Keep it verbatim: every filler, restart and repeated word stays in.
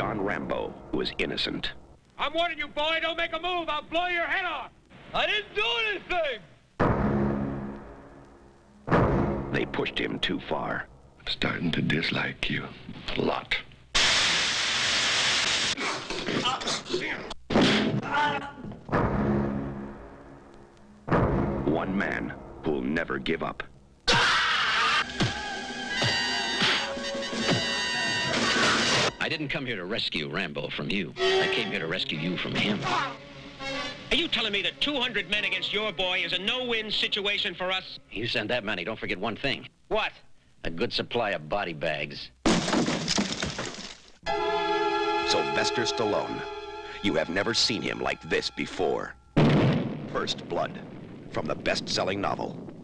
John Rambo was innocent. I'm warning you, boy, don't make a move. I'll blow your head off. I didn't do anything. They pushed him too far. I'm starting to dislike you a lot. One man who'll never give up. I didn't come here to rescue Rambo from you. I came here to rescue you from him. Are you telling me that two hundred men against your boy is a no-win situation for us? You send that many, don't forget one thing. What? A good supply of body bags. Sylvester Stallone. You have never seen him like this before. First Blood, from the best-selling novel,